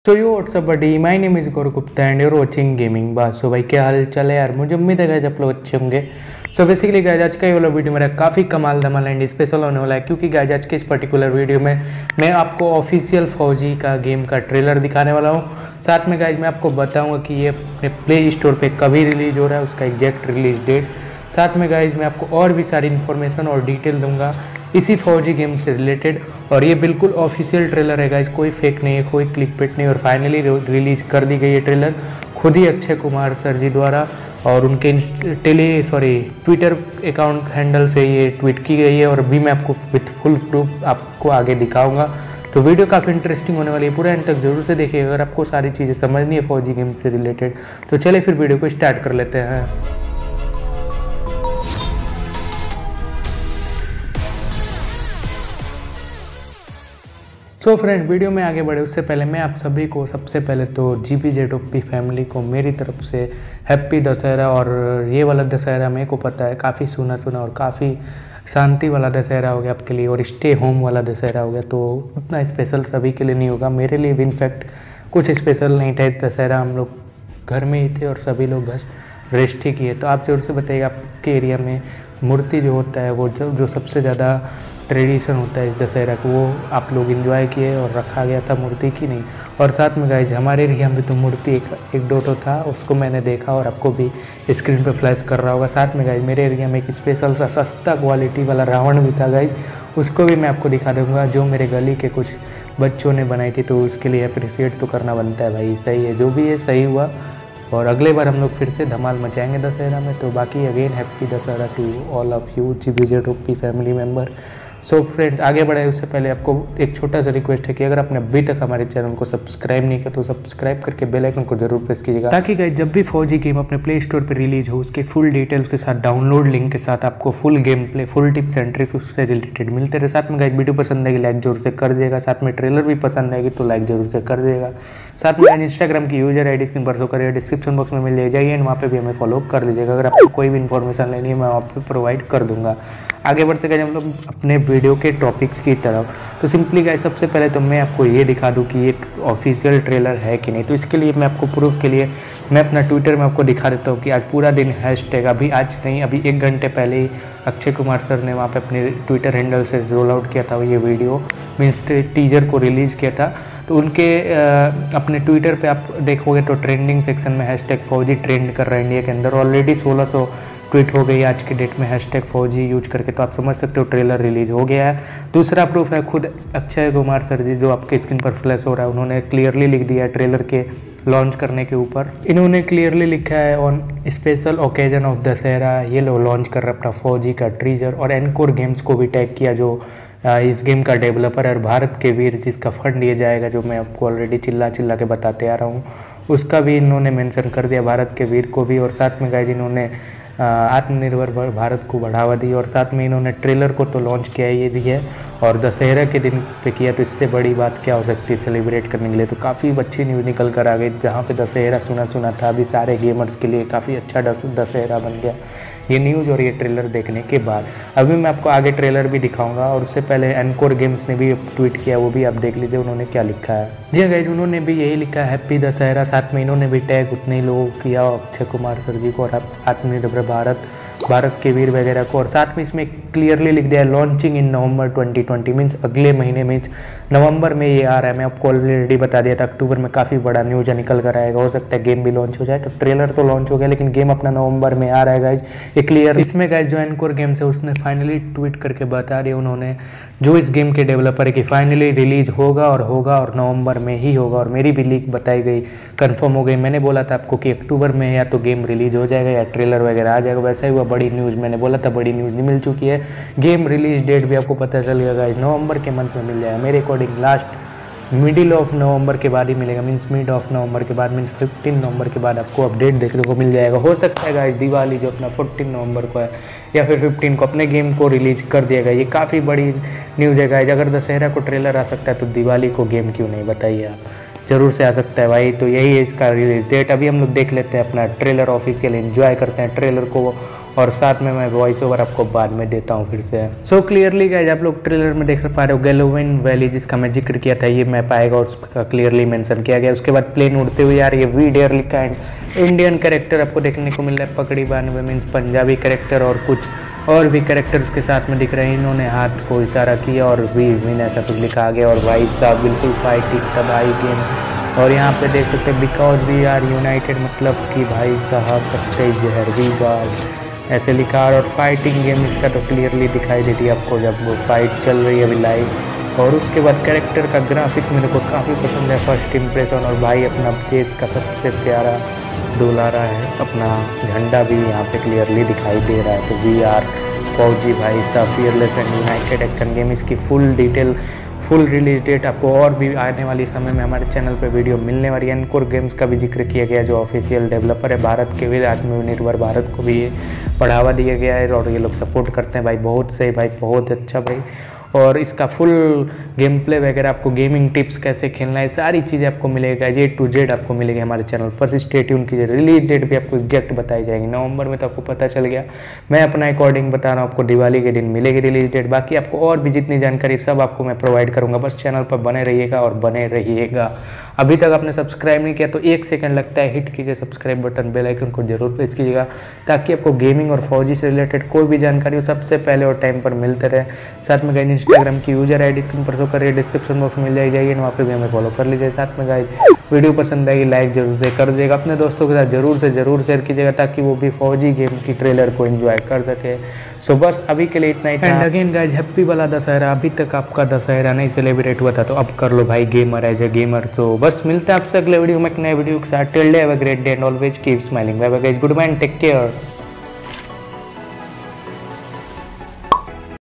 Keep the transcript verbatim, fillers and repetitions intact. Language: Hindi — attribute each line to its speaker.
Speaker 1: So yo WhatsApp buddy my name is Gaurav Gupta and you're watching gaming बात। सो भाई क्या हाल चल है यार, मुझे उम्मीद है गाइस आप लोग अच्छे होंगे। सो बेसिकली गाइस आज का ये वाला वीडियो मेरा काफ़ी कमाल धमाल एंड स्पेशल होने वाला है, क्योंकि गाइस आज के इस पर्टिकुलर वीडियो में मैं आपको ऑफिशियल फौजी का गेम का ट्रेलर दिखाने वाला हूँ। साथ में गाइस मैं आपको बताऊँगा कि ये अपने प्ले स्टोर पर कभी रिलीज़ हो रहा है, उसका एग्जैक्ट रिलीज डेट। साथ में गाइस मैं आपको और भी सारी इन्फॉर्मेशन और डिटेल दूंगा इसी फौजी गेम से रिलेटेड, और ये बिल्कुल ऑफिशियल ट्रेलर है गाइस, कोई फेक नहीं है, कोई क्लिकबेट नहीं। और फाइनली रिलीज कर दी गई है ट्रेलर खुद ही अक्षय कुमार सर जी द्वारा, और उनके tele sorry Twitter account handle से ये ट्वीट की गई है, और अभी मैं आपको विथ फुल प्रूफ आपको आगे दिखाऊंगा। तो वीडियो काफ़ी इंटरेस्टिंग होने वाली है, पूरा एंड तक जरूर से देखिए अगर आपको सारी चीज़ें समझनी है फौजी गेम से रिलेटेड। तो चलिए फिर वीडियो को स्टार्ट कर लेते हैं। सो फ्रेंड, वीडियो में आगे बढ़े उससे पहले मैं आप सभी को सबसे पहले तो G P Z O P family को मेरी तरफ से हैप्पी दशहरा। और ये वाला दशहरा मेरे को पता है काफ़ी सुना सुना और काफ़ी शांति वाला दशहरा हो गया आपके लिए, और स्टे होम वाला दशहरा हो गया। तो उतना स्पेशल सभी के लिए नहीं होगा, मेरे लिए भी इनफैक्ट कुछ स्पेशल नहीं था इस दशहरा। हम लोग घर में ही थे और सभी लोग घर रेस्ट ही किए। तो आप जरूर से बताइए आपके एरिया में मूर्ति जो होता है वो जो, जो सबसे ज़्यादा ट्रेडिशन होता है इस दशहरा को, वो आप लोग एंजॉय किए और रखा गया था मूर्ति की नहीं। और साथ में गाइज हमारे एरिया में तो मूर्ति एक एक दो तो था, उसको मैंने देखा और आपको भी स्क्रीन पे फ्लैश कर रहा होगा। साथ में गाइज मेरे एरिया में एक स्पेशल सा सस्ता क्वालिटी वाला रावण भी था गाइज, उसको भी मैं आपको दिखा दूँगा, जो मेरे गली के कुछ बच्चों ने बनाई थी। तो उसके लिए अप्रिसिएट तो करना बनता है भाई, सही है जो भी है सही हुआ। और अगले बार हम लोग फिर से धमाल मचाएंगे दशहरा में। तो बाकी again happy Dussehra to all of you G B Z O P family member. So friend आगे बढ़े उससे पहले आपको एक छोटा सा रिक्वेस्ट है कि अगर आपने अभी तक हमारे चैनल को सब्सक्राइब नहीं किया तो सब्सक्राइब करके बेल आइकन को जरूर प्रेस कीजिएगा, ताकि गाइस जब भी फौजी गेम अपने प्ले स्टोर पर रिलीज हो उसके फुल डिटेल्स के साथ डाउनलोड लिंक के साथ आपको full game play full tips and tricks उससे रिलेटेड मिलते रहे। साथ में गाइस वीडियो पसंद आएगी लाइक जरूर से कर देगा, साथ में ट्रेलर भी पसंद आएगी तो लाइक जरूर से कर देगा। साथ में इंस्टाग्राम की यूजर आई डी स्क्रीन पर शो करेगा, डिस्क्रिप्शन बॉक्स में मिल जाइए एंड वहाँ पे भी हमें फॉलो कर लीजिएगा। अगर आपको कोई भी इन्फॉर्मेशन लेनी है मैं वहाँ पे प्रोवाइड कर दूंगा। आगे बढ़ते गए हम लोग अपने वीडियो के टॉपिक्स की तरफ। तो सिंपली गाइस सबसे पहले तो मैं आपको ये दिखा दूं कि ये ऑफिशियल ट्रेलर है कि नहीं। तो इसके लिए मैं आपको प्रूफ के लिए मैं अपना ट्विटर में आपको दिखा देता हूँ कि आज पूरा दिन हैशटैग अभी आज नहीं अभी एक घंटे पहले ही अक्षय कुमार सर ने वहाँ पे अपने ट्विटर हैंडल से रोल आउट किया था ये वीडियो, मीन्स टीजर को रिलीज़ किया था। तो उनके अपने ट्विटर पे आप देखोगे तो ट्रेंडिंग सेक्शन में हैशटैग फौजी ट्रेंड कर रहा है इंडिया के अंदर। ऑलरेडी सोलह सौ ट्वीट हो गई आज के डेट में हैशटैग फौजी यूज करके, तो आप समझ सकते हो ट्रेलर रिलीज हो गया है। दूसरा प्रूफ है खुद अक्षय कुमार सर जी जो आपके स्क्रीन पर फ्लैश हो रहा है, उन्होंने क्लियरली लिख दिया है ट्रेलर के लॉन्च करने के ऊपर। इन्होंने क्लियरली लिखा है on special occasion of Dussehra ये लोग लॉन्च कर रहा है अपना फौजी का ट्रीजर, और एनकोर गेम्स को भी टैग किया जो इस गेम का डेवलपर है, और भारत के वीर जिसका फंड दिया जाएगा जो मैं आपको ऑलरेडी चिल्ला चिल्ला के बताते आ रहा हूँ उसका भी इन्होंने मेंशन कर दिया, भारत के वीर को भी। और साथ में गाइस इन्होंने आत्मनिर्भर भारत को बढ़ावा दी, और साथ में इन्होंने ट्रेलर को तो लॉन्च किया ये भी है और दशहरा के दिन पे किया, तो इससे बड़ी बात क्या हो सकती है सेलिब्रेट करने के लिए। तो काफ़ी अच्छी न्यूज़ निकल कर आ गई, जहाँ पे दशहरा सुना सुना था अभी सारे गेमर्स के लिए काफ़ी अच्छा दशहरा बन गया ये न्यूज़ और ये ट्रेलर देखने के बाद। अभी मैं आपको आगे ट्रेलर भी दिखाऊंगा, और उससे पहले एनकोर गेम्स ने भी ट्वीट किया, वो भी आप देख लीजिए उन्होंने क्या लिखा है। जी हाँ गाइस, उन्होंने भी यही लिखा है हैप्पी दशहरा, साथ में इन्होंने भी टैग उतने ही लोगों किया अक्षय कुमार सर जी को और आत्मनिर्भर भारत भारत के वीर वगैरह को। और साथ में इसमें क्लियरली लिख दिया है launching in November twenty twenty, means अगले महीने मीन्स नवंबर में ये आ रहा है। मैं आपको ऑलरेडी बता दिया था अक्टूबर में काफ़ी बड़ा न्यूज़ निकल कर आएगा, हो सकता है गेम भी लॉन्च हो जाए। तो ट्रेलर तो लॉन्च हो गया लेकिन गेम अपना नवंबर में आ रहा है गाइज, ये क्लियर। इसमें गाइज जो एनकोर गेम्स है उसने फाइनली ट्वीट करके बता दिया उन्होंने जो इस गेम के डेवलपर है कि फाइनली रिलीज होगा और होगा और नवंबर में ही होगा। और मेरी भी लीक बताई गई, कंफर्म हो गई। मैंने बोला था आपको कि अक्टूबर में या तो गेम रिलीज हो जाएगा या ट्रेलर वगैरह आ जाएगा, वैसा ही हुआ। बड़ी न्यूज़ मैंने बोला था बड़ी न्यूज़ नहीं मिल चुकी है, गेम रिलीज डेट भी आपको पता चल गया गाइस नवंबर के मंथ में मिल जाएगा। मेरे according last middle of November के बाद ही मिलेगा, मीन्स मिड ऑफ नवंबर के बाद, मीन्स फिफ्टीन नवंबर के बाद आपको अपडेट देखने को मिल जाएगा। हो सकता है गाइस दिवाली जो अपना फोर्टीन नवंबर को है या फिर फिफ्टीन को अपने गेम को रिलीज कर दिया गया। ये काफ़ी बड़ी न्यूज़ है गाइस, अगर दशहरा को ट्रेलर आ सकता है तो दिवाली को गेम क्यों नहीं, बताइए आप, जरूर से आ सकता है भाई। तो यही है इसका रिलीज डेट। अभी हम लोग देख लेते हैं अपना ट्रेलर ऑफिशियल, एंजॉय करते हैं ट्रेलर को और साथ में मैं वॉइस ओवर आपको बाद में देता हूँ फिर से। सो क्लियरली गाइज आप लोग ट्रेलर में देख पा रहे हो गैलोविन वैली जिसका मैं जिक्र किया था, ये मैप आएगा और उसका क्लियरली मेंशन किया गया। उसके बाद प्लेन उड़ते हुए यार ये we dearly kind Indian character आपको देखने को मिल रहा है, पकड़ी बानवे मीन्स पंजाबी कैरेक्टर और कुछ और भी कैरेक्टर उसके साथ में दिख रहे हैं। इन्होंने हाथ को इशारा किया और वी विन ऐसा कुछ लिखा आ गया और भाई साहब बिल्कुल फाइटिंग तबाही गेम। और यहाँ पे देख सकते हैं बिकॉज वी आर यूनाइटेड, मतलब कि भाई साहब कच्चे जहर वी बार ऐसे लिखा। और फाइटिंग गेम इसका तो क्लियरली दिखाई देती है आपको जब वो फाइट चल रही है अभी लाइव। और उसके बाद कैरेक्टर का ग्राफिक मेरे को काफ़ी पसंद है, फर्स्ट इम्प्रेशन। और भाई अपना देश का सबसे प्यारा दुलारा है, अपना झंडा भी यहाँ पे क्लियरली दिखाई दे रहा है। तो वी आर फौजी भाई साहब fearless and united action game. इसकी full detail full release date आपको और भी आने वाली समय में हमारे चैनल पे वीडियो मिलने वाली है। एनकोर गेम्स का भी जिक्र किया गया जो ऑफिशियल डेवलपर है, भारत के भी आत्मनिर्भर भारत को भी बढ़ावा दिया गया है और ये लोग सपोर्ट करते हैं भाई। बहुत सही भाई, बहुत अच्छा भाई। और इसका फुल गेम प्ले वगैरह आपको गेमिंग टिप्स कैसे खेलना है सारी चीज़ें आपको मिलेगा, ए टू जेड आपको मिलेगी हमारे चैनल पर। स्टे ट्यून कीजिए, रिलीज डेट भी आपको एग्जैक्ट बताई जाएगी नवंबर में, तो आपको पता चल गया। मैं अपना अकॉर्डिंग बता रहा हूँ, आपको दिवाली के दिन मिलेगी रिलीज डेट। बाकी आपको और भी जितनी जानकारी सब आपको मैं प्रोवाइड करूँगा, बस चैनल पर बने रहिएगा और बने रहिएगा। अभी तक आपने सब्सक्राइब नहीं किया तो एक सेकंड लगता है, हिट कीजिए सब्सक्राइब बटन, बेल आइकन को जरूर प्रेस कीजिएगा ताकि आपको गेमिंग और फौजी से रिलेटेड कोई भी जानकारी हो सबसे पहले और टाइम पर मिलते रहे। साथ में गाइज इंस्टाग्राम की यूजर आई डी स्क्रीन पर शो कर रही है, डिस्क्रिप्शन बॉक्स में मिल जाएगी, जाइए वहाँ पे भी हमें फॉलो कर लीजिए। साथ में गाइज वीडियो पसंद आएगी लाइक जरूर से कर दीजिएगा, अपने दोस्तों के साथ जरूर से जरूर शेयर कीजिएगा ताकि वो भी फौजी गेम की ट्रेलर को एंजॉय कर सके। सो बस अभी के लिए इतना ही था। एंड अगेन गाइज हैप्पी वाला दशहरा। अभी तक आपका दशहरा नहीं सेलिब्रेट हुआ था तो अब कर लो भाई गेमर एज ए गेमर। तो बस मिलते हैं आपसे अगले वीडियो में एक नए वीडियो के साथ। Till then have a great day and always keep smiling. Bye bye guys, good bye and take care.